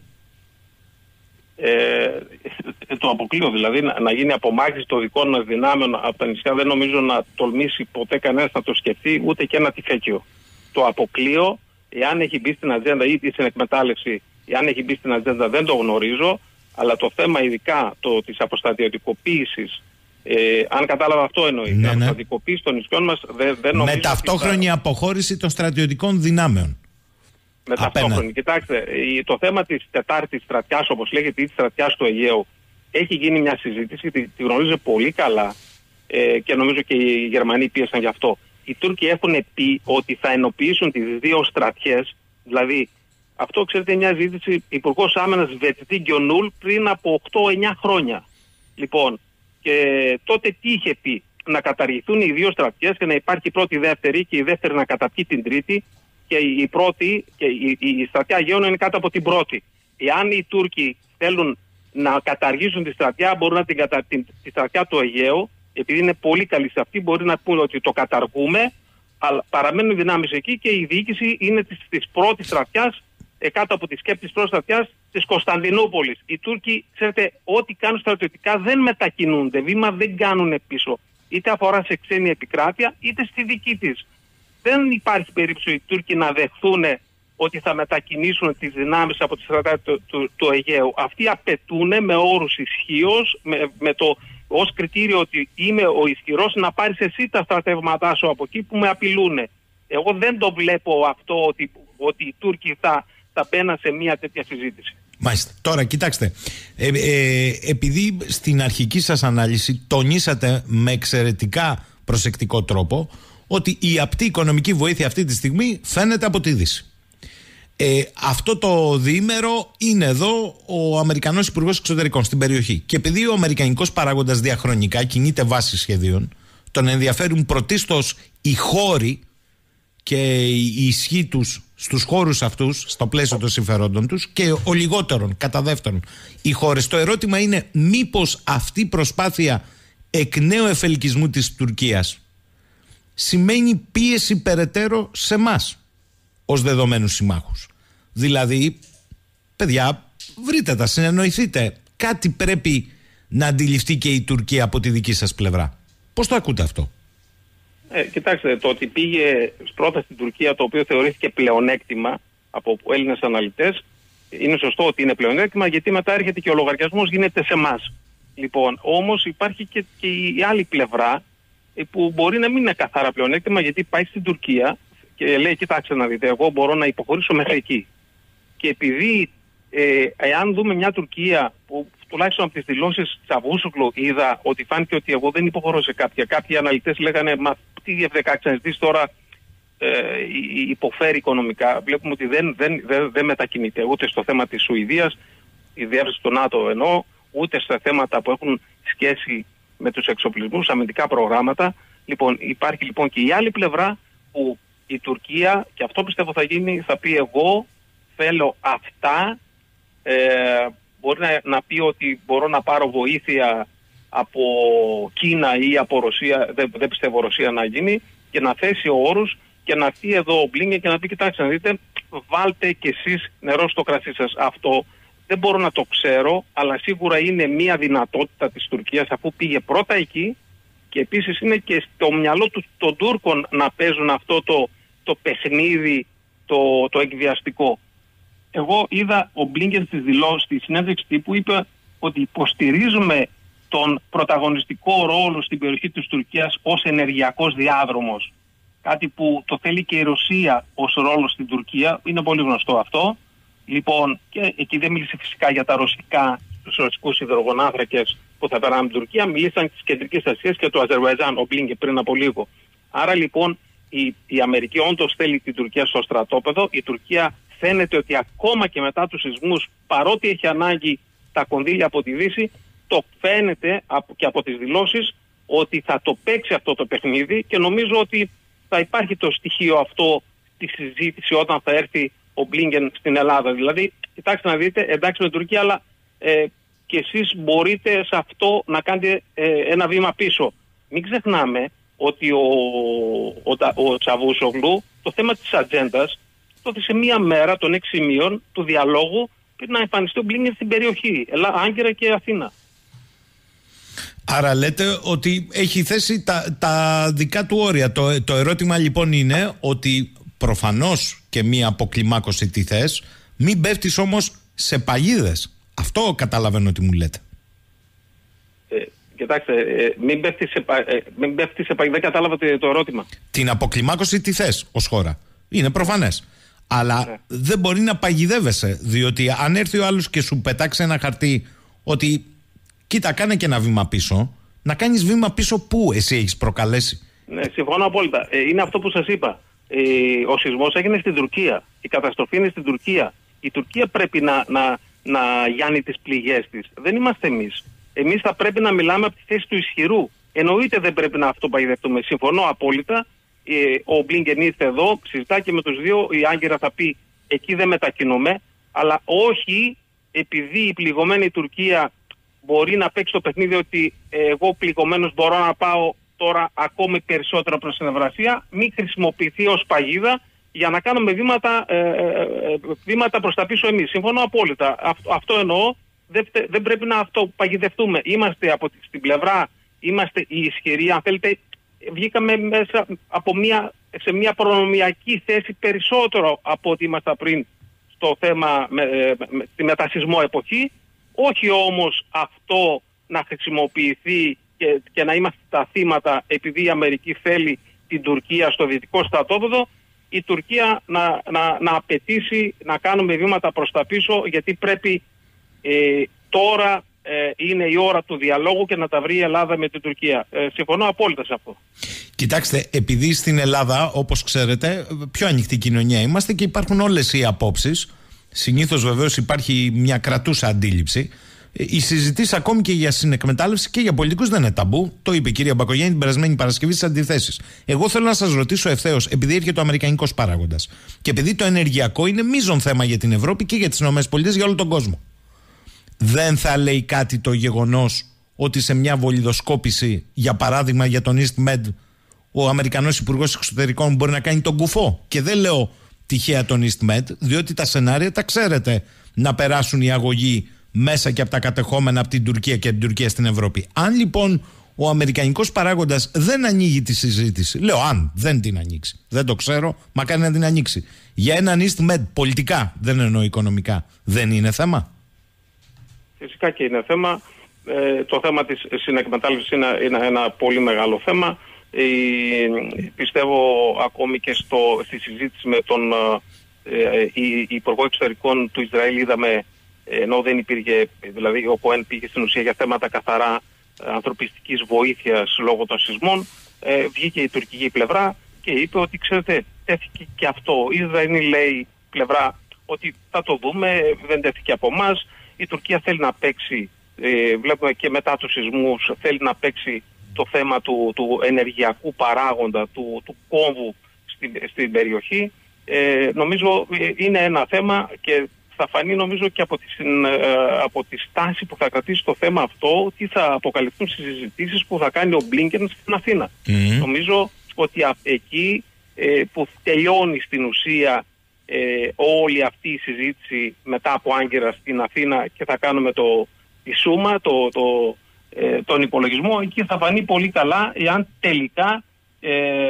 Ε, το αποκλείω, δηλαδή να, να γίνει απομάκρυνση των δικών μας δυνάμεων από τα νησιά, δεν νομίζω να τολμήσει ποτέ κανένας να το σκεφτεί, ούτε και ένα τυφέκιο. Το αποκλείω, εάν έχει μπει στην ατζέντα ή την εκμετάλλευση, εάν έχει μπει στην ατζέντα δεν το γνωρίζω, αλλά το θέμα ειδικά το, της αποστρατιωτικοποίησης, ε, αν κατάλαβα αυτό εννοεί, ναι, η αποστρατιωτικοποίηση των νησιών μας δεν, δεν νομίζω. Με ταυτόχρονη θα... αποχώρηση των στρατιωτικών δυνάμεων. Με ταυτόχρονη. Κοιτάξτε, το θέμα της τετάρτης στρατιάς, όπως λέγεται, ή της στρατιάς του Αιγαίου, έχει γίνει μια συζήτηση, τη, τη γνωρίζω πολύ καλά ε, και νομίζω και οι Γερμανοί πίεσαν γι' αυτό. Οι Τούρκοι έχουν πει ότι θα ενοποιήσουν τις δύο στρατιές, δηλαδή αυτό ξέρετε μια ζήτηση Υπουργός Άμυνας Βετζή Γκιονούλ πριν από οκτώ εννιά χρόνια. Λοιπόν, και τότε τι είχε πει? Να καταργηθούν οι δύο στρατιές και να υπάρχει η πρώτη δεύτερη και η δεύτερη να καταπιεί την τρίτη και η πρώτη και η, η, η στρατιά Αιγαίων είναι κάτω από την πρώτη. Εάν οι Τούρκοι θέλουν να καταργήσουν τη στρατιά, μπορούν να την κατα... την, τη στρατιά του Αιγαίου, επειδή είναι πολύ καλή σε αυτή, μπορεί να πούνε ότι το καταργούμε, αλλά παραμένουν δυνάμεις εκεί και η διοίκηση είναι της, της πρώτης στρατιάς, ε, κάτω από τη σκέπη της πρώτης στρατιάς της Κωνσταντινούπολης. Οι Τούρκοι, ξέρετε, ό,τι κάνουν στρατιωτικά δεν μετακινούνται, βήμα δεν κάνουν πίσω. Είτε αφορά σε ξένη επικράτεια, είτε στη δική της. Δεν υπάρχει περίπτωση οι Τούρκοι να δεχθούν ότι θα μετακινήσουν τις δυνάμεις από τη στρατιά του, του, του Αιγαίου. Αυτοί απαιτούν με όρους ισχύως, με, με το ως κριτήριο ότι είμαι ο ισχυρός, να πάρεις εσύ τα στρατεύματά σου από εκεί που με απειλούν. Εγώ δεν το βλέπω αυτό ότι, ότι οι Τούρκοι θα, θα μπαίναν σε μια τέτοια συζήτηση. Μάλιστα. Τώρα, κοιτάξτε, ε, ε, επειδή στην αρχική σας ανάλυση τονίσατε με εξαιρετικά προσεκτικό τρόπο ότι η απτή οικονομική βοήθεια αυτή τη στιγμή φαίνεται από τη Δύση. Ε, αυτό το διήμερο είναι εδώ ο Αμερικανός Υπουργός Εξωτερικών στην περιοχή. Και επειδή ο αμερικανικός παράγοντας διαχρονικά κινείται βάσει σχεδίων, τον ενδιαφέρουν πρωτίστως οι χώροι και η ισχύ τους στους χώρους αυτούς, στο πλαίσιο των συμφερόντων τους, και ο λιγότερον, κατά δεύτερον, οι χώρες. Το ερώτημα είναι μήπως αυτή η προσπάθεια εκ νέου εφελκισμού της Τουρκίας σημαίνει πίεση περαιτέρω σε εμάς ως δεδομένους συμμάχους. Δηλαδή, παιδιά, βρείτε τα, συνεννοηθείτε. Κάτι πρέπει να αντιληφθεί και η Τουρκία από τη δική σας πλευρά. Πώς το ακούτε αυτό? Ε, κοιτάξτε, το ότι πήγε πρώτα στην Τουρκία, το οποίο θεωρήθηκε πλεονέκτημα από Έλληνες αναλυτές, είναι σωστό ότι είναι πλεονέκτημα, γιατί μετά έρχεται και ο λογαριασμός γίνεται σε εμάς. Λοιπόν, όμως υπάρχει και, και η άλλη πλευρά, που μπορεί να μην είναι καθαρά πλεονέκτημα, γιατί πάει στην Τουρκία και λέει, κοιτάξτε να δείτε, εγώ μπορώ να υποχωρήσω μέχρι εκεί. Και επειδή, ε, εάν δούμε μια Τουρκία που τουλάχιστον από τις δηλώσεις Τσαβούσουγλου είδα ότι φάνηκε ότι εγώ δεν υποχωρώ σε κάποια. Κάποιοι αναλυτές λέγανε, μα τι εφ δεκαέξι να ζητήσει τώρα, ε, υποφέρει οικονομικά. Βλέπουμε ότι δεν, δεν, δεν, δεν μετακινείται ούτε στο θέμα της Σουηδίας, η διεύρυνση του ΝΑΤΟ εννοώ, ούτε στα θέματα που έχουν σχέση με τους εξοπλισμούς, αμυντικά προγράμματα. Λοιπόν, υπάρχει λοιπόν και η άλλη πλευρά που η Τουρκία, και αυτό πιστεύω θα γίνει, θα πει εγώ θέλω αυτά, ε, μπορεί να, να πει ότι μπορώ να πάρω βοήθεια από Κίνα ή από Ρωσία, δεν, δεν πιστεύω Ρωσία να γίνει, και να θέσει όρους και να έρθει εδώ ο Μπλίνκεν και να πει: κοιτάξτε να δείτε, βάλτε κι εσείς νερό στο κρασί σας. Αυτό δεν μπορώ να το ξέρω, αλλά σίγουρα είναι μια δυνατότητα της Τουρκίας, αφού πήγε πρώτα εκεί, και επίσης είναι και στο μυαλό του, των Τούρκων να παίζουν αυτό το, το παιχνίδι, το, το εκβιαστικό. Εγώ είδα ο Μπλίνκεν στη δηλώση, στη συνέντευξη τύπου, είπε ότι υποστηρίζουμε τον πρωταγωνιστικό ρόλο στην περιοχή της Τουρκίας ως ενεργειακός διάδρομος. Κάτι που το θέλει και η Ρωσία ως ρόλο στην Τουρκία, είναι πολύ γνωστό αυτό. Λοιπόν, και εκεί δεν μίλησε φυσικά για τα ρωσικά, τους ρωσικούς υδρογονάνθρακες που θα περνάνε την Τουρκία, μιλήσαν της Κεντρικής Ασίας και του Αζερβαϊτζάν, ο Μπλίνκεν πριν από λίγο. Άρα λοιπόν η, η Αμερική όντως θέλει την Τουρκία στο στρατόπεδο. Η Τουρκία φαίνεται ότι ακόμα και μετά τους σεισμούς, παρότι έχει ανάγκη τα κονδύλια από τη Δύση, το φαίνεται και από τις δηλώσεις ότι θα το παίξει αυτό το παιχνίδι, και νομίζω ότι θα υπάρχει το στοιχείο αυτό στη συζήτηση όταν θα έρθει ο Μπλίνκεν στην Ελλάδα. Δηλαδή, κοιτάξτε να δείτε, εντάξει με την Τουρκία, αλλά ε, και εσείς μπορείτε σε αυτό να κάνετε ε, ένα βήμα πίσω. Μην ξεχνάμε ότι ο, ο, ο, ο Τσαβούσογλου το θέμα της ατζέντας το σε μία μέρα των έξι σημείων του διαλόγου πριν να εμφανιστεί ο Μπλίνκεν στην περιοχή, Άγκυρα και Αθήνα. Άρα λέτε ότι έχει θέσει τα, τα δικά του όρια. Το, το ερώτημα λοιπόν είναι ότι προφανώς και μία αποκλιμάκωση τι θες, μην πέφτεις όμως σε παγίδες. Αυτό καταλαβαίνω ότι μου λέτε. Ε, κοιτάξτε, ε, μην πέφτεις σε, ε, μην πέφτεις σε παγίδες. Δεν κατάλαβα το ερώτημα. Την αποκλιμάκωση τι θες ως χώρα. Είναι προφανές. Αλλά ναι, δεν μπορεί να παγιδεύεσαι, διότι αν έρθει ο άλλος και σου πετάξει ένα χαρτί ότι κοίτα, κάνε και ένα βήμα πίσω, να κάνεις βήμα πίσω που εσύ έχεις προκαλέσει. Ναι, συμφωνώ απόλυτα. Ε, είναι αυτό που σας είπα. Ε, ο σεισμός έγινε στην Τουρκία. Η καταστροφή είναι στην Τουρκία. Η Τουρκία πρέπει να, να, να γιάνει τις πληγές της. Δεν είμαστε εμείς. Εμείς θα πρέπει να μιλάμε από τη θέση του ισχυρού. Εννοείται δεν πρέπει να αυτοπαγιδευτούμε. Συμφωνώ απόλυτα. Ε, ο Μπλίνκεν ήρθε εδώ, συζητά και με τους δύο. Η Άγκυρα θα πει: εκεί δεν μετακινούμε. Αλλά όχι επειδή η πληγωμένη Τουρκία μπορεί να παίξει το παιχνίδι ότι εγώ πληγωμένος μπορώ να πάω τώρα ακόμη περισσότερο προς την Ευρασία, μην χρησιμοποιηθεί ως παγίδα για να κάνουμε βήματα, ε, ε, βήματα προς τα πίσω εμείς. Συμφωνώ απόλυτα. Αυτό, αυτό εννοώ. Δεν, δεν πρέπει να αυτοπαγιδευτούμε. Είμαστε από την πλευρά, είμαστε οι ισχυροί. Αν θέλετε, βγήκαμε μέσα από μια, σε μια προνομιακή θέση περισσότερο από ό,τι ήμασταν πριν στο θέμα με, με, στη μετασυσμό εποχή. Όχι όμως αυτό να χρησιμοποιηθεί και, και να είμαστε τα θύματα επειδή η Αμερική θέλει την Τουρκία στο δυτικό στρατόπεδο, η Τουρκία να, να, να απαιτήσει να κάνουμε βήματα προς τα πίσω, γιατί πρέπει ε, τώρα ε, είναι η ώρα του διαλόγου και να τα βρει η Ελλάδα με την Τουρκία. Ε, συμφωνώ απόλυτα σε αυτό. Κοιτάξτε, επειδή στην Ελλάδα, όπως ξέρετε, πιο ανοιχτή κοινωνία είμαστε και υπάρχουν όλες οι απόψεις. Συνήθως βεβαίως υπάρχει μια κρατούσα αντίληψη. Οι συζητήσεις ακόμη και για συνεκμετάλλευση και για πολιτικούς δεν είναι ταμπού. Το είπε η κυρία Μπακογιάννη την περασμένη Παρασκευή στις αντιθέσεις. Εγώ θέλω να σας ρωτήσω ευθέως, επειδή έρχεται ο αμερικανικός παράγοντας και επειδή το ενεργειακό είναι μείζον θέμα για την Ευρώπη και για τις ΗΠΑ, για όλο τον κόσμο, δεν θα λέει κάτι το γεγονός ότι σε μια βολιδοσκόπηση, για παράδειγμα για τον EastMed, ο Αμερικανός Υπουργός Εξωτερικών μπορεί να κάνει τον κουφό? Και δεν λέω τυχαία τον EastMed, διότι τα σενάρια τα ξέρετε, να περάσουν οι αγωγοί μέσα και από τα κατεχόμενα από την Τουρκία και την Τουρκία στην Ευρώπη. Αν λοιπόν ο αμερικανικός παράγοντας δεν ανοίγει τη συζήτηση, λέω αν δεν την ανοίξει, δεν το ξέρω, μα κάνει να την ανοίξει, για έναν EastMed πολιτικά, δεν εννοώ οικονομικά, δεν είναι θέμα? Φυσικά και είναι θέμα. Ε, το θέμα της συνεκμετάλλευσης είναι, είναι ένα πολύ μεγάλο θέμα. Ε, πιστεύω ακόμη και στο, στη συζήτηση με τον ε, ε, Υπουργό Εξωτερικών του Ισραήλ είδαμε, ενώ δεν υπήρχε, δηλαδή ο Κοέν πήγε στην ουσία για θέματα καθαρά ανθρωπιστικής βοήθειας λόγω των σεισμών, ε, βγήκε η τουρκική πλευρά και είπε ότι ξέρετε, τέθηκε και αυτό. Η Ισραηλινή λέει πλευρά ότι θα το δούμε, δεν τέθηκε από εμάς. Η Τουρκία θέλει να παίξει, ε, βλέπουμε και μετά τους σεισμούς, θέλει να παίξει το θέμα του, του ενεργειακού παράγοντα, του, του κόμβου στην, στην περιοχή. Ε, νομίζω είναι ένα θέμα και θα φανεί νομίζω και από τη, από τη στάση που θα κρατήσει το θέμα αυτό, τι θα αποκαλυφθούν στις συζητήσεις που θα κάνει ο Μπλίνκεν στην Αθήνα. Mm. Νομίζω ότι εκεί ε, που τελειώνει στην ουσία ε, όλη αυτή η συζήτηση μετά από Άγκυρα στην Αθήνα και θα κάνουμε το, τη σούμα, το, το, ε, τον υπολογισμό, εκεί θα φανεί πολύ καλά εάν τελικά... Ε,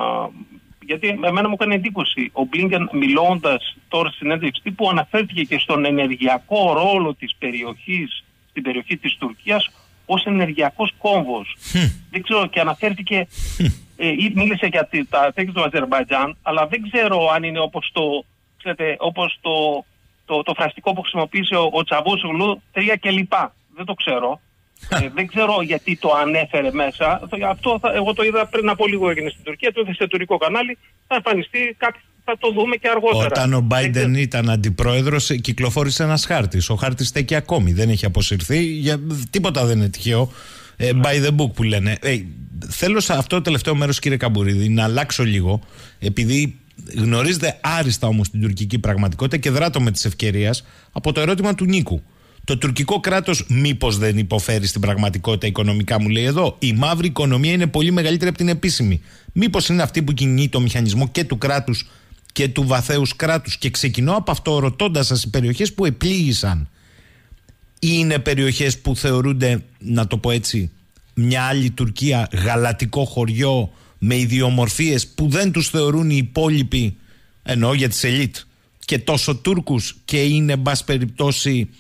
γιατί εμένα μου έκανε εντύπωση ο Μπλίνκεν, μιλώντας τώρα στην συνέντευξη τύπου, αναφέρθηκε και στον ενεργειακό ρόλο της περιοχής, στην περιοχή της Τουρκίας, ως ενεργειακός κόμβος. Mm. Δεν ξέρω, και αναφέρθηκε mm. ε, ή μίλησε για τα θέματα του Αζερμπαϊτζάν, αλλά δεν ξέρω αν είναι όπως το, ξέρετε, όπως το, το, το φραστικό που χρησιμοποίησε ο, ο Τσαβούσογλου, τρία και λοιπά. Δεν το ξέρω. ε, δεν ξέρω γιατί το ανέφερε μέσα. Αυτό θα, εγώ το είδα πριν από λίγο, έγινε στην Τουρκία, το είδα σε τουρκικό κανάλι. Θα εμφανιστεί κάτι, θα το δούμε και αργότερα. Όταν ο Μπάιντεν ήταν αντιπρόεδρος, κυκλοφόρησε ένας χάρτης. Ο χάρτης στέκει ακόμη, δεν έχει αποσυρθεί. Για, τίποτα δεν είναι τυχαίο. Ε, by the book που λένε. Ε, θέλω σε αυτό το τελευταίο μέρος, κύριε Καμπουρίδη, να αλλάξω λίγο, επειδή γνωρίζετε άριστα όμως την τουρκική πραγματικότητα και δράτω με τις ευκαιρίες από το ερώτημα του Νίκου. Το τουρκικό κράτος μήπως δεν υποφέρει στην πραγματικότητα οικονομικά, μου λέει εδώ. Η μαύρη οικονομία είναι πολύ μεγαλύτερη από την επίσημη. Μήπως είναι αυτή που κινεί το μηχανισμό και του κράτους και του βαθέους κράτους. Και ξεκινώ από αυτό ρωτώντας σας, οι περιοχές που επλήγησαν είναι περιοχές που θεωρούνται, να το πω έτσι, μια άλλη Τουρκία, γαλατικό χωριό με ιδιομορφίες που δεν τους θεωρούν οι υπόλοιποι, εννοώ για τις ελίτ, και τόσο Τούρκους, και είναι εν πάση περιπτώσει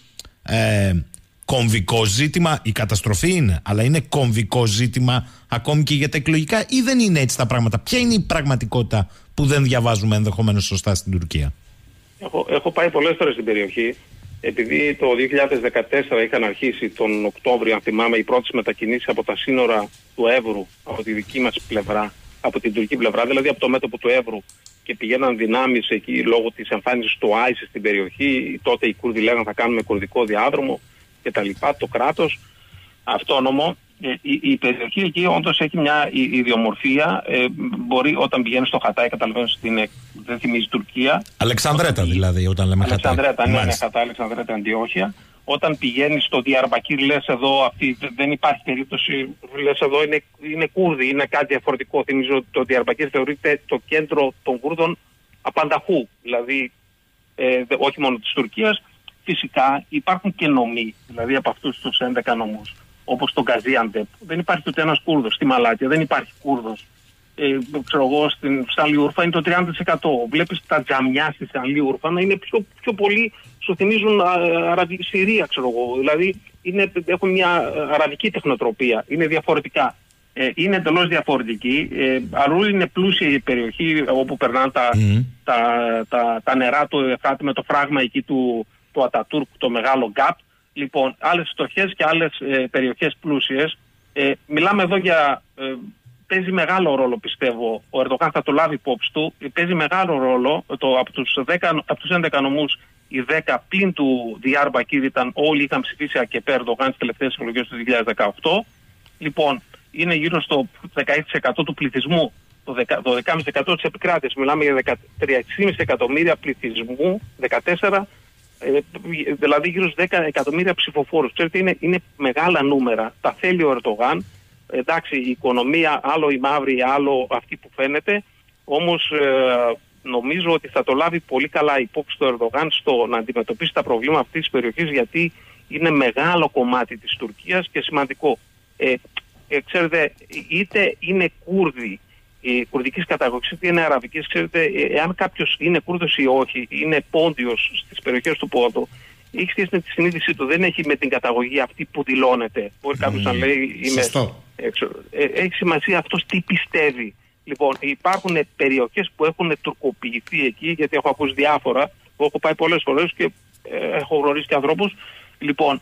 ε, κομβικό ζήτημα. Η καταστροφή είναι, αλλά είναι κομβικό ζήτημα ακόμη και για τα εκλογικά, ή δεν είναι έτσι τα πράγματα? Ποια είναι η πραγματικότητα που δεν διαβάζουμε ενδεχομένως σωστά στην Τουρκία? Έχω, έχω πάει πολλές φορές στην περιοχή. Επειδή το δύο χιλιάδες δεκατέσσερα είχαν αρχίσει τον Οκτώβριο, αν θυμάμαι, οι πρώτες μετακινήσεις από τα σύνορα του Εύρου, από τη δική μας πλευρά, από την τουρκική πλευρά, δηλαδή από το μέτωπο του Εύρου, και πηγαίναν δυνάμεις εκεί λόγω της εμφάνισης του Άισι στην περιοχή. Τότε οι Κούρδοι λέγανε θα κάνουμε κουρδικό διάδρομο κτλ. Το κράτος αυτόνομο. Ε, η, η περιοχή εκεί όντως έχει μια ιδιομορφία. Ε, μπορεί όταν πηγαίνει στο Χατάι, καταλαβαίνεις ότι είναι, δεν θυμίζει Τουρκία. Αλεξανδρέτα δηλαδή, όταν λέμε Χατάι. Αλεξανδρέτα, ναι, ναι, Χατάι, Αλεξανδρέτα, Αντιόχεια. Όταν πηγαίνει στο Διαρμπακύρ, λες εδώ, αυτή, δεν υπάρχει περίπτωση, λες εδώ είναι, είναι Κούρδοι, είναι κάτι διαφορετικό. Θυμίζω ότι το Διαρμπακύρ θεωρείται το κέντρο των Κούρδων απανταχού, δηλαδή ε, όχι μόνο της Τουρκίας. Φυσικά υπάρχουν και νομοί, δηλαδή από αυτούς τους έντεκα νομούς, όπως το Γκαζίαντεπ. Δεν υπάρχει ούτε ένας Κούρδος. Στη Μαλάτια δεν υπάρχει Κούρδος. Ε, ξέρω εγώ, στην Σαλιούρφα είναι το τριάντα τοις εκατό. Βλέπεις τα τζαμιά στη Σαλιούρφα να είναι πιο, πιο πολύ, σου θυμίζουν Αραβική Συρία, ξέρω εγώ. Δηλαδή είναι, έχουν μια αραβική τεχνοτροπία. Είναι διαφορετικά. Ε, είναι εντελώς διαφορετική. Ε, αλλού είναι πλούσια η περιοχή όπου περνάνε τα, mm. τα, τα, τα νερά του Εφράτη με το φράγμα εκεί του, του Ατατούρκ, το μεγάλο γκάπ. Λοιπόν, άλλες φτωχές και άλλες ε, περιοχές πλούσιες. Ε, μιλάμε εδώ για... Ε, παίζει μεγάλο ρόλο, πιστεύω. Ο Ερντογάν θα το λάβει υπόψη του. Παίζει μεγάλο ρόλο. Το, από, τους δέκα, από τους έντεκα νομούς, οι δέκα πλην του Διάρμπακυρ ήταν, όλοι είχαν ψηφίσει ΑΚΕΠ Ερντογάν στις τελευταίες εκλογές του δύο χιλιάδες δεκαοκτώ. Λοιπόν, είναι γύρω στο δεκαέξι τοις εκατό του πληθυσμού, το δεκαεννιά κόμμα πέντε τοις εκατό της επικράτειας. Μιλάμε για δεκατρία κόμμα πέντε εκατομμύρια πληθυσμού, δεκατέσσερα, ε, δηλαδή γύρω στους δέκα εκατομμύρια ψηφοφόρους. Ξέρετε, είναι, είναι μεγάλα νούμερα. Τα θέλει ο Ερντογάν. Εντάξει, η οικονομία, άλλο η μαύρη, άλλο αυτή που φαίνεται, όμως ε, νομίζω ότι θα το λάβει πολύ καλά υπόψη το Ερντογάν στο να αντιμετωπίσει τα προβλήματα αυτής της περιοχής, γιατί είναι μεγάλο κομμάτι της Τουρκίας και σημαντικό. Ε, ε, ξέρετε, είτε είναι Κούρδοι ε, κουρδικής καταγωγής, είτε είναι αραβικής, ξέρετε, ε, εάν κάποιος είναι Κούρδος ή όχι, είναι πόντιος στις περιοχές του Πόντου, έχει σχέση με τη συνείδησή του, δεν έχει με την καταγωγή αυτή που δηλώνεται. Μπορεί κάποιος mm. να λέει είμαι έξω. Ε, έχει σημασία αυτός τι πιστεύει. Λοιπόν, υπάρχουν περιοχές που έχουν τουρκοποιηθεί εκεί, γιατί έχω ακούσει διάφορα, έχω πάει πολλές φορές και ε, έχω γνωρίσει και ανθρώπους. Λοιπόν,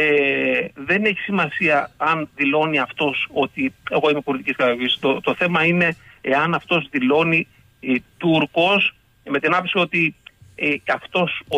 ε, δεν έχει σημασία αν δηλώνει αυτός ότι εγώ είμαι κουρδικής καταγωγής. Το, το θέμα είναι εάν αυτός δηλώνει ε, Τούρκος, με την άποψη ότι Ε, αυτός ο,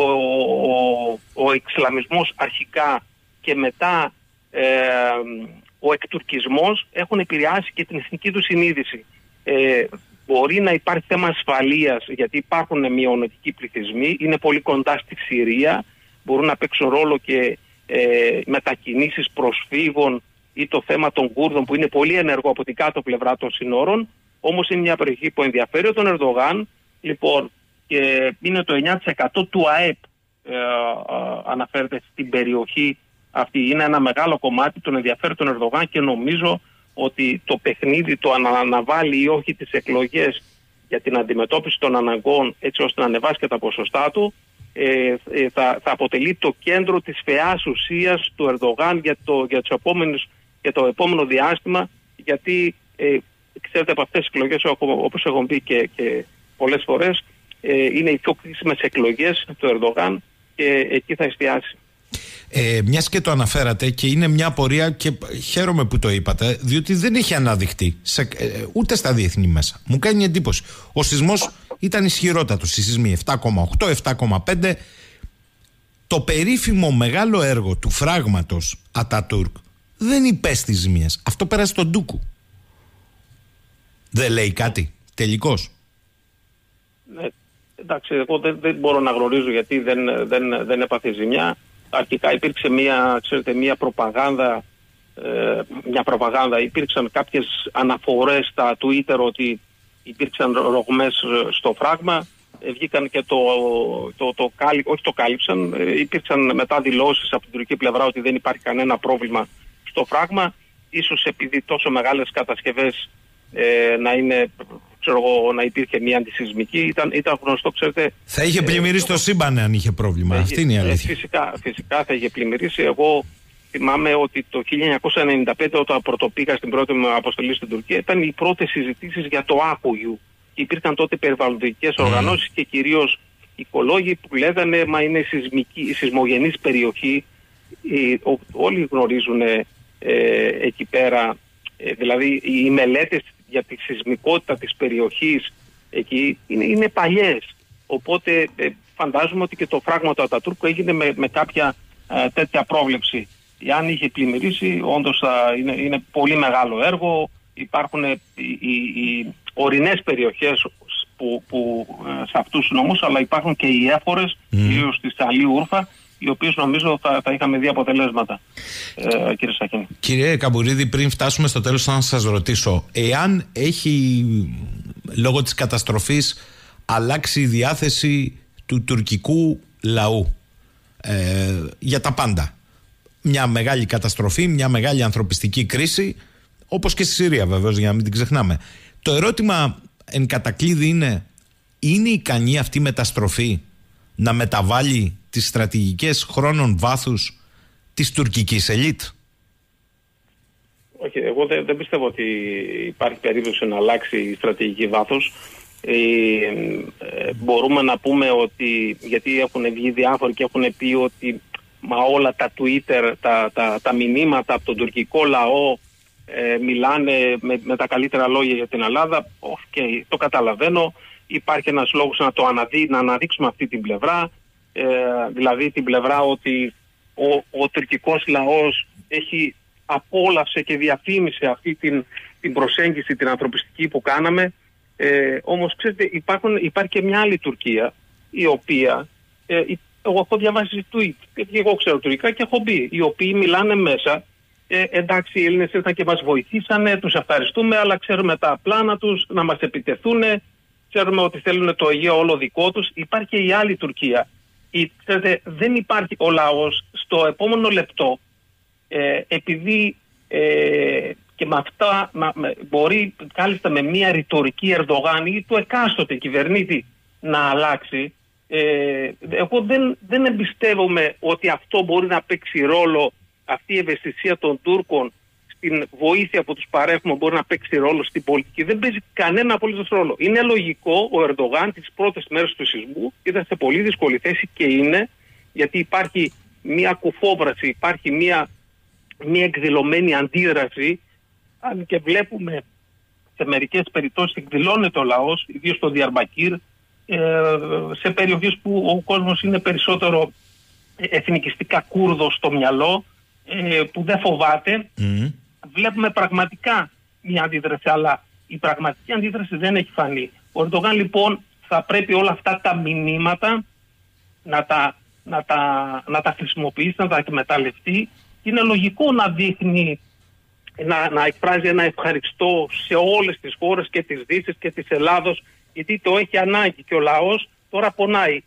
ο, ο εξλαμισμός αρχικά και μετά ε, ο εκτουρκισμός έχουν επηρεάσει και την εθνική του συνείδηση. Ε, Μπορεί να υπάρχει θέμα ασφαλείας, γιατί υπάρχουν μειονοτικοί πληθυσμοί, είναι πολύ κοντά στη Συρία, μπορούν να παίξουν ρόλο και ε, μετακινήσεις προσφύγων ή το θέμα των Κούρδων που είναι πολύ ενεργό από την κάτω πλευρά των συνόρων. Όμως είναι μια περιοχή που ενδιαφέρει τον Ερντογάν. Λοιπόν, και είναι το εννιά τοις εκατό του ΑΕΠ ε, ε, αναφέρεται στην περιοχή αυτή. Είναι ένα μεγάλο κομμάτι, τον ενδιαφέρει τον Ερντογάν και νομίζω ότι το παιχνίδι το αναβάλει ή όχι τις εκλογές για την αντιμετώπιση των αναγκών έτσι ώστε να ανεβάσει και τα ποσοστά του ε, ε, θα, θα αποτελεί το κέντρο της φαιάς ουσίας του Ερντογάν για το, για τους επόμενους, για το επόμενο διάστημα, γιατί ε, ξέρετε από αυτές τις εκλογές, όπως έχω πει και, και πολλές φορές, ε, είναι οι πιο κρίσιμες εκλογές του Ερντογάν και εκεί θα εστιάσει. Ε, μιας και το αναφέρατε και είναι μια απορία και χαίρομαι που το είπατε, διότι δεν έχει αναδειχτεί σε, ε, ούτε στα διεθνή μέσα. Μου κάνει εντύπωση. Ο σεισμός ήταν ισχυρότατος, οι σεισμοί επτά κόμμα οκτώ, επτά κόμμα πέντε. Το περίφημο μεγάλο έργο του φράγματος Ατατούρκ δεν υπέστη ζημίες. Αυτό πέρασε στον Ντούκου. Δεν λέει κάτι τελικώς? Ναι, εντάξει, εγώ δεν, δεν μπορώ να γνωρίζω γιατί δεν, δεν, δεν έπαθε ζημιά. Αρχικά υπήρξε μια, ξέρετε, μια προπαγάνδα, ε, μια προπαγάνδα, υπήρξαν κάποιες αναφορές στα Twitter ότι υπήρξαν ρογμές στο φράγμα, ε, βγήκαν και το, το, το, το, όχι το κάλυψαν, ε, υπήρξαν μετά δηλώσεις από την τουρκική πλευρά ότι δεν υπάρχει κανένα πρόβλημα στο φράγμα, ίσως επειδή τόσο μεγάλες κατασκευές ε, να είναι... Ξέρω εγώ, να υπήρχε μια αντισυσμική, ήταν, ήταν γνωστό, ξέρετε. Θα είχε πλημμυρίσει ε, το σύμπαν αν είχε πρόβλημα. Ε, Αυτή είναι η αλήθεια. Ε, φυσικά, φυσικά θα είχε πλημμυρίσει. Εγώ θυμάμαι ότι το χίλια εννιακόσια ενενήντα πέντε, όταν πρωτοπήγα στην πρώτη μου αποστολή στην Τουρκία, ήταν οι πρώτες συζητήσεις για το Άκουγιου. Υπήρχαν τότε περιβαλλοντικές mm. οργανώσεις και κυρίως οικολόγοι που λέγανε μα είναι σεισμική, η σεισμογενής περιοχή. Ε, ό, όλοι γνωρίζουν ε, εκεί πέρα, ε, δηλαδή οι μελέτες για τη σεισμικότητα της περιοχής εκεί είναι, είναι παλιές. Οπότε ε, φαντάζομαι ότι και το φράγμα του Ατατούρκου έγινε με, με κάποια ε, τέτοια πρόβλεψη. Αν είχε πλημμυρίσει, όντως θα είναι, είναι πολύ μεγάλο έργο. Υπάρχουν ε, οι, οι, οι ορεινές περιοχές που, που, ε, σε αυτούς τους νομούς, αλλά υπάρχουν και οι έφορες, mm. κυρίως στη Σαλή Ούρφα, οι οποίες νομίζω θα, θα είχαμε δει αποτελέσματα, ε, κύριε Σαχίνη. Κύριε Καμπουρίδη, πριν φτάσουμε στο τέλος, να σας ρωτήσω, εάν έχει λόγω της καταστροφής αλλάξει η διάθεση του τουρκικού λαού ε, για τα πάντα. Μια μεγάλη καταστροφή, μια μεγάλη ανθρωπιστική κρίση, όπως και στη Συρία βεβαίως, για να μην την ξεχνάμε. Το ερώτημα εν κατακλείδη είναι, είναι ικανή αυτή η μεταστροφή να μεταβάλει τις στρατηγικές χρόνων βάθους της τουρκικής ελίτ? Όχι, εγώ δεν, δεν πιστεύω ότι υπάρχει περίπτωση να αλλάξει η στρατηγική βάθος. Ε, ε, μπορούμε να πούμε ότι, γιατί έχουν βγει διάφοροι και έχουν πει ότι μα όλα τα Twitter, τα, τα, τα μηνύματα από τον τουρκικό λαό ε, μιλάνε με, με τα καλύτερα λόγια για την Ελλάδα. Okay, το καταλαβαίνω. Υπάρχει ένας λόγος να το αναδεί, να αναδείξουμε αυτή την πλευρά. Ε, δηλαδή την πλευρά ότι ο, ο τουρκικός λαός έχει απόλαυσε και διαφήμισε αυτή την, την προσέγγιση την ανθρωπιστική που κάναμε. Ε, όμως ξέρετε, υπάρχουν, υπάρχει και μια άλλη Τουρκία η οποία ε, εγώ έχω διαβάσει tweet και εγώ ξέρω τουρκικά και έχω μπει, οι οποίοι μιλάνε μέσα ε, εντάξει, οι Έλληνες ήρθαν και μας βοηθήσανε, τους ευχαριστούμε, αλλά ξέρουμε τα πλάνα τους να μας επιτεθούν, ξέρουμε ότι θέλουν το Αιγαίο όλο δικό τους. Υπάρχει και η άλλη Τουρκία. Η, ξέρετε, δεν υπάρχει ο λαός στο επόμενο λεπτό, ε, επειδή ε, και με αυτά με, με, μπορεί κάλλιστα με μια ρητορική Ερντογάν ή του εκάστοτε κυβερνήτη να αλλάξει. Ε, εγώ δεν, δεν εμπιστεύομαι ότι αυτό μπορεί να παίξει ρόλο, αυτή η ευαισθησία των Τούρκων στην βοήθεια που τους παρέχουμε μπορεί να παίξει ρόλο στην πολιτική. Δεν παίζει κανένα απολύτως ρόλο. Είναι λογικό ο Ερντογάν τις πρώτες μέρες του σεισμού ήταν σε πολύ δύσκολη θέση και είναι, γιατί υπάρχει μια κουφόβραση, υπάρχει μια, μια εκδηλωμένη αντίδραση, αν και βλέπουμε σε μερικές περιπτώσεις εκδηλώνεται ο λαός, ιδίως στο Διαρμπακύρ, σε περιοχές που ο κόσμος είναι περισσότερο εθνικιστικά Κούρδος στο μυαλό, που δεν φοβάται. Mm. Βλέπουμε πραγματικά μια αντίδραση, αλλά η πραγματική αντίδραση δεν έχει φανεί. Ο Ερντογάν λοιπόν θα πρέπει όλα αυτά τα μηνύματα να τα, να τα, να τα χρησιμοποιήσει, να τα εκμεταλλευτεί, και είναι λογικό να δείχνει, να, να εκφράζει ένα ευχαριστώ σε όλες τις χώρες και της Δύσης και της Ελλάδος, γιατί το έχει ανάγκη και ο λαός τώρα πονάει.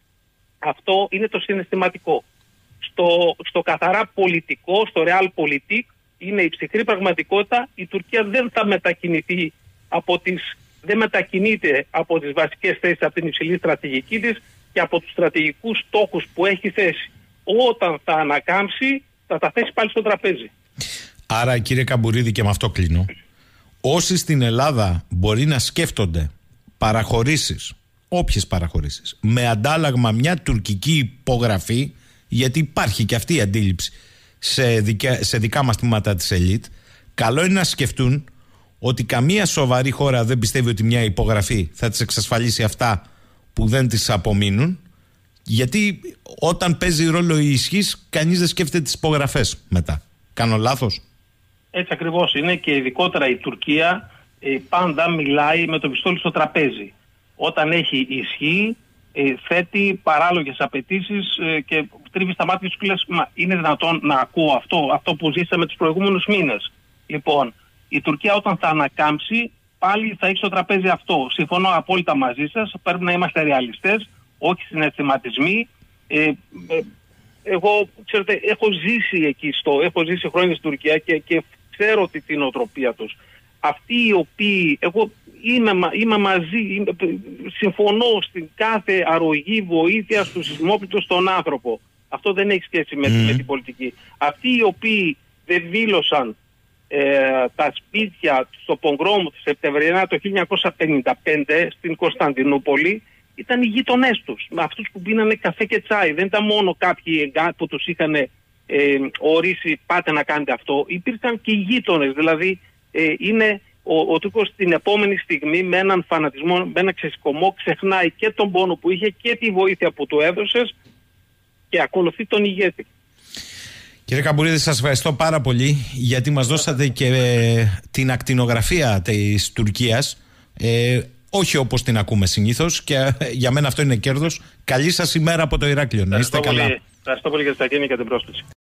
Αυτό είναι το συναισθηματικό. Στο, στο καθαρά πολιτικό, στο realpolitik, είναι η ψυχρή πραγματικότητα. Η Τουρκία δεν θα μετακινηθεί από τις, δεν μετακινείται από τις βασικές θέσεις, από την υψηλή στρατηγική της και από τους στρατηγικούς στόχους που έχει θέσει. Όταν θα ανακάμψει, θα τα θέσει πάλι στο τραπέζι. Άρα, κύριε Καμπουρίδη, και με αυτό κλείνω, όσοι στην Ελλάδα μπορεί να σκέφτονται παραχωρήσεις, όποιες παραχωρήσεις, με αντάλλαγμα μια τουρκική υπογραφή, γιατί υπάρχει και αυτή η αντίληψη σε, δικα, σε δικά μας τμήματα της ελίτ, καλό είναι να σκεφτούν ότι καμία σοβαρή χώρα δεν πιστεύει ότι μια υπογραφή θα της εξασφαλίσει αυτά που δεν της απομείνουν, γιατί όταν παίζει ρόλο η ισχύς, κανείς δεν σκέφτεται τις υπογραφές μετά. Κάνω λάθος? Έτσι ακριβώς είναι, και ειδικότερα η Τουρκία ε, πάντα μιλάει με το πιστόλι στο τραπέζι. Όταν έχει ισχύ, ε, θέτει παράλογες απαιτήσεις ε, και τρίβει στα μάτια του και λες, μα είναι δυνατόν να ακούω αυτό, αυτό που ζήσαμε τους προηγούμενους μήνες? Λοιπόν, η Τουρκία όταν θα ανακάμψει, πάλι θα έχει στο τραπέζι αυτό. Συμφωνώ απόλυτα μαζί σας, πρέπει να είμαστε ρεαλιστές, όχι συναισθηματισμοί. Ε, ε, εγώ, ξέρετε, έχω ζήσει εκεί, στο, έχω ζήσει χρόνια στην Τουρκία και, και ξέρω τη, την οτροπία τους. Αυτοί οι οποίοι, εγώ είμαι, είμαι μαζί, είμαι, συμφωνώ στην κάθε αρρωγή βοήθεια του σεισμόπληκτου στον άνθρωπο. Αυτό δεν έχει σχέση με, mm. με την πολιτική. Αυτοί οι οποίοι δεν δήλωσαν ε, τα σπίτια στο Πογκρόμ του Σεπτεμβριανά το χίλια εννιακόσια πενήντα πέντε στην Κωνσταντινούπολη, ήταν οι γείτονές τους, με αυτούς που πίνανε καφέ και τσάι. Δεν ήταν μόνο κάποιοι που τους είχαν ε, ορίσει πάτε να κάνετε αυτό. Υπήρχαν και οι γείτονες. Δηλαδή ε, είναι ο, ο Τούρκος την επόμενη στιγμή με έναν φανατισμό, με έναν ξεσηκωμό, ξεχνάει και τον πόνο που είχε και τη βοήθεια που του έδωσες και ακολουθεί τον ηγέτη. Κύριε Καμπουρίδη, σας ευχαριστώ πάρα πολύ, γιατί μας δώσατε και ε, την ακτινογραφία της Τουρκίας. Ε, όχι όπως την ακούμε συνήθως, και ε, για μένα αυτό είναι κέρδος. Καλή σας ημέρα από το Ηράκλειο. Να είστε καλά. Ευχαριστώ πολύ για την και την πρόσκληση.